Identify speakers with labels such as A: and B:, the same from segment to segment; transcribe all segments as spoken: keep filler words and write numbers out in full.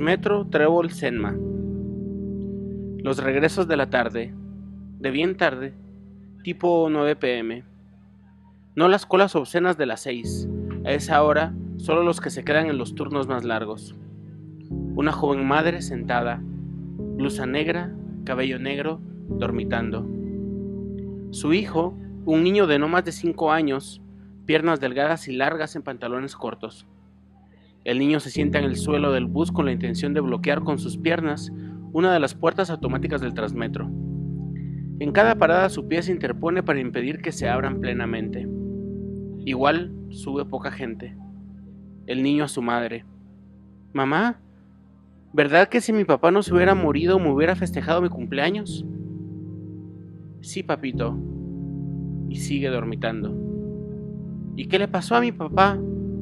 A: Metro Trébol Senma. Los regresos de la tarde, de bien tarde, tipo nueve pe eme. No las colas obscenas de las seis, a esa hora solo los que se quedan en los turnos más largos. Una joven madre sentada, blusa negra, cabello negro, dormitando. Su hijo, un niño de no más de cinco años, piernas delgadas y largas en pantalones cortos. El niño se sienta en el suelo del bus con la intención de bloquear con sus piernas una de las puertas automáticas del Transmetro. En cada parada su pie se interpone para impedir que se abran plenamente. Igual sube poca gente. El niño a su madre. «Mamá, ¿verdad que si mi papá no se hubiera morido me hubiera festejado mi cumpleaños?» «Sí, papito». Y sigue dormitando. «¿Y qué le pasó a mi papá?»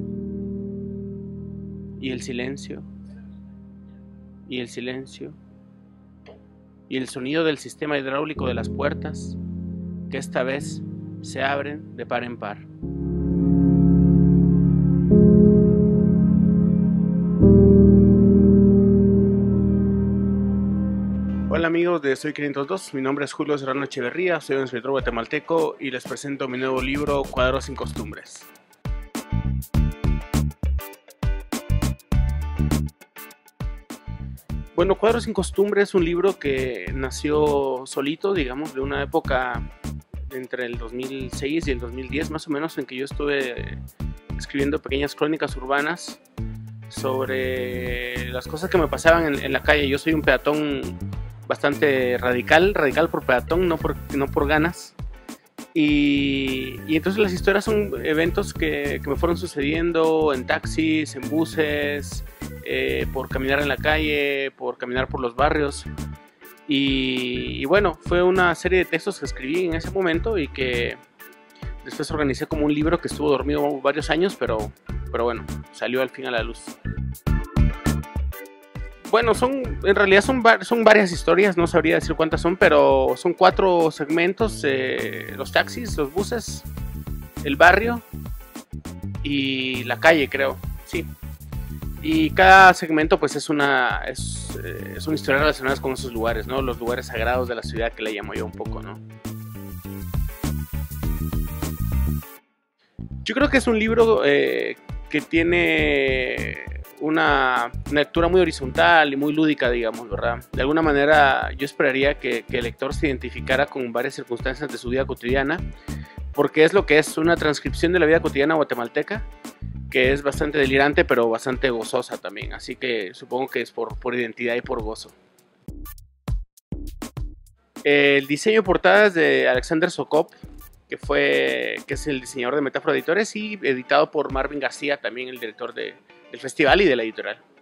A: Y el silencio. Y el silencio. Y el sonido del sistema hidráulico de las puertas, que esta vez se abren de par en par. Hola amigos de Soy quinientos dos, mi nombre es Julio Serrano Echeverría, soy un escritor guatemalteco y les presento mi nuevo libro Cuadros sin costumbres. Bueno, Cuadros sin costumbres es un libro que nació solito, digamos, de una época entre el dos mil seis y el dos mil diez más o menos, en que yo estuve escribiendo pequeñas crónicas urbanas sobre las cosas que me pasaban en, en la calle. Yo soy un peatón bastante radical, radical por peatón, no por, no por ganas. Y, y entonces las historias son eventos que, que me fueron sucediendo en taxis, en buses, eh, por caminar en la calle, por caminar por los barrios. Y, y bueno, fue una serie de textos que escribí en ese momento y que después organicé como un libro que estuvo dormido varios años, pero, pero bueno, salió al fin a la luz. Bueno, son, en realidad son, son varias historias, no sabría decir cuántas son, pero son cuatro segmentos, eh, los taxis, los buses, el barrio y la calle, creo, sí. Y cada segmento pues es una, es, eh, es una historia relacionada con esos lugares, ¿no? Los lugares sagrados de la ciudad, que le llamo yo un poco, ¿no? Yo creo que es un libro eh, que tiene una lectura muy horizontal y muy lúdica, digamos, ¿verdad? De alguna manera yo esperaría que, que el lector se identificara con varias circunstancias de su vida cotidiana, porque es lo que es una transcripción de la vida cotidiana guatemalteca, que es bastante delirante pero bastante gozosa también, así que supongo que es por, por identidad y por gozo. El diseño de portada es de Alexander Sokop, que, fue, que es el diseñador de Metáfora Editores, y editado por Marvin García, también el director de, del festival y de la editorial.